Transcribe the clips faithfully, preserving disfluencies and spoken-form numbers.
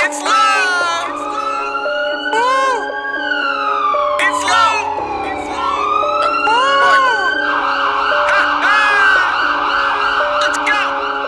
It's love. Ooh. It's love. It's love. Let's go.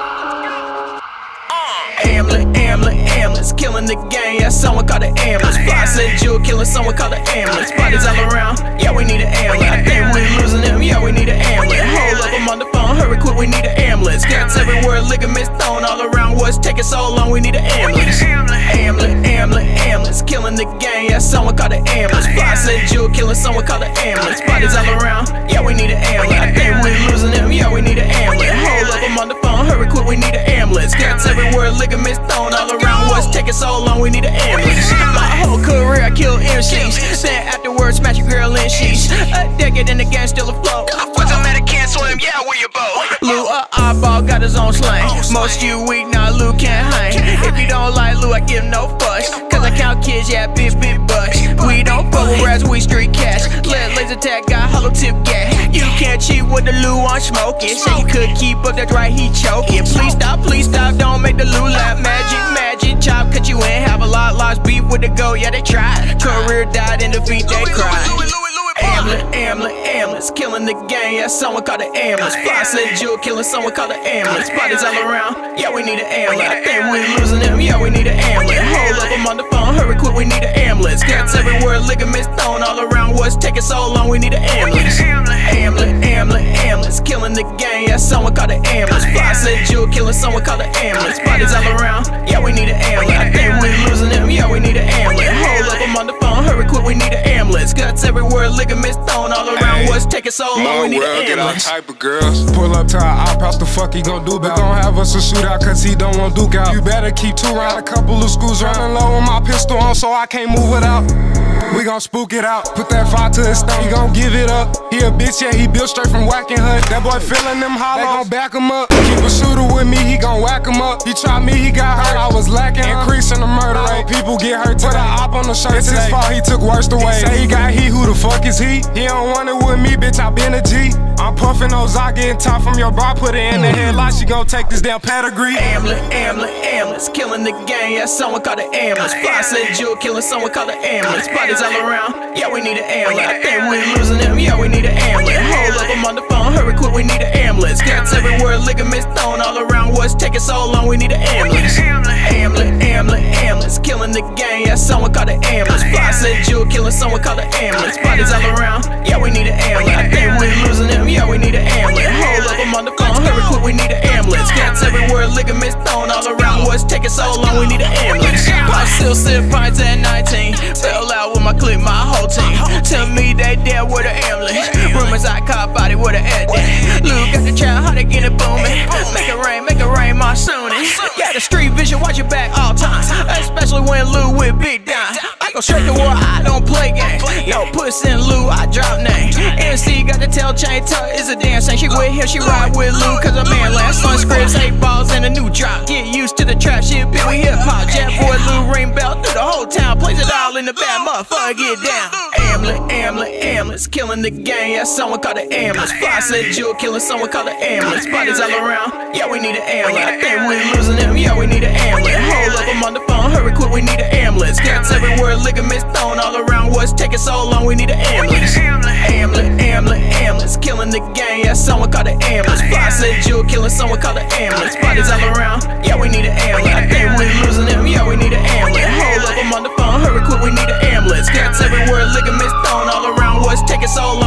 Uh. Ambulance, ambulance, ambulance, killing the game. Yeah, someone called the ambulance. Fly said Jewel, killing someone called the ambulance. Bodies all around. Yeah, we need an ambulance. I think we're losing them. Yeah, we need an ambulance. Hold up, I'm on the phone. Hurry quick, we need an ambulance. Cats everywhere, ligaments thrown all around. What's taking so long? We need an ambulance. Ambulance, ambulance, ambulance, killing the game. Yeah, someone called the ambulance. Fly said Jewel, killing someone called the ambulance. Bodies all around. Yeah, we need an ambulance. I think we're losing them. Yeah, we need an ambulance. Hold up, I'm on the phone. Hurry quick, we need an ambulance. Cats everywhere, ligaments thrown all around. What's taking so long? We need an ambulance. My whole career, I killed M Cs. Then afterwards, smash your girl in sheets. A decade in the game, still afloat. What's a man that can't swim? Yeah, where you boat? Lou, a oddball, got his own slang. Most you weak, now Lou can't hang. If you don't like Lou, I give no fuss. Cause I count kids, yeah, big, big bucks. We don't fuck with rats, we street cash. Let laser tag, got hollow tip gas. You can't cheat with the Lou on smoking. Say you could keep up, that's right, he choking. Please stop, please stop, don't make the Lou laugh. Magic, magic, chop, cut you in. Have a lot, lost beef with the goat, yeah, they tried. Career died, in defeat, they cried. Ambulance, ambulance, ambulance, killing the game. Yeah, someone called the ambulance. Fly said Jewel, killing someone called the ambulance. Bodies all around. Yeah, we need an ambulance. I think we're losing them. Yeah, we need an ambulance. Hold up, I'm on the phone. Hurry quick, we need an ambulance. Cats everywhere, ligaments thrown all around. What's taking so long? We need an ambulance. Ambulance, ambulance, ambulance, killing the game. Yeah, someone called the ambulance. Fly said Jewel, killing someone called the ambulance. Bodies all around. Yeah, we need an ambulance. I think we're losing them. Yeah, we need an ambulance. Hold up, I'm on the phone. Hurry quick, we need an ambulance. Guts everywhere, ligaments thrown all around. What's taking so long? We need an ambulance. Type of girls. Pull up to our op house, the fuck he gon' do about? We gon' have us a shootout cause he don't want Duke out. You better keep two round, a couple of screws running low with my pistol on so I can't move it out. We gon' spook it out, put that fire to his stomach, he gon' give it up. He a bitch, yeah, he built straight from whacking hut. That boy feeling them hollows, they gon' back him up. Keep a shooter with me, he gon' whack him up. He tried me, he got hurt, I was lacking. Increasing the murder rate, people get hurt today. Put a op on the shirt, it's his fault, he took worst away. He say he got heat, who the fuck is he? He don't want it with me, bitch, I been a G. I'm puffin' those, I getting top from your bar, put it in the headlight, she gon' take this damn pedigree. Ambulance, ambulance, ambulance, killing the game, yeah, someone called the ambulance. Fly said Jewel, killing someone called the ambulance. Bodies all around, yeah, we need an ambulance. I think we're losing them, yeah, we need an ambulance. Hold up, I'm on the phone, hurry quick, we need an ambulance. Cats everywhere, ligaments thrown all around. What's taking so long? We need an ambulance. Ambulance, ambulance, ambulance, killing the game, yeah, someone called the ambulance. Fly said Jewel, killing someone called the ambulance. Bodies all around, yeah, we need an ambulance. I think we're losing them, yeah, we need an ambulance. Hold up, I'm on the phone, hurry quick, we need an ambulance. Cats everywhere, ligaments thrown all around. What's taking so long? We need an ambulance. I still sip pints at nineteen, fell out with my clique, my whole team. Tell me they dead with an ambulance. Rumors I caught body with an edit. Lou got the child, how they get it booming. Make it rain, make it rain, monsoony. Yeah, the street vision, watch your back all time. Especially when Lou with big dime. I go straight to war, I don't play games. No puss in Lou, I drop name. M C got the tail chain, tuck is a damn shame. She with him, she ride with Lou, cause a man last on scripts, eight balls and a new drop. Get used to the trap shit, bitch, we hip hop. Jet boy Lou ring bell through the whole town. Plays it all in the bad motherfucker, get down. Ambulance, ambulance, ambulance, killing the game, yeah, someone called the ambulance. Fly said Jewel, killing someone called the ambulance. Bodies all around, yeah, we need an ambulance. I think we're losing them, yeah, we need an ambulance. Hold up, I'm on the phone, hurry quick, we need an ambulance. Cats everywhere, ligaments thrown all around. What's taking so long? We need an ambulance. Ambulance, ambulance, ambulance, killing the game, yeah, someone called the ambulance. Fly said Jewel, killing someone called the ambulance. Bodies all around, yeah, we need an ambulance. I think we're losing them, yeah, we need an ambulance. Hold up, I'm on the phone, hurry quick, we need an ambulance. Cats everywhere, ligaments thrown all around. What's taking so long?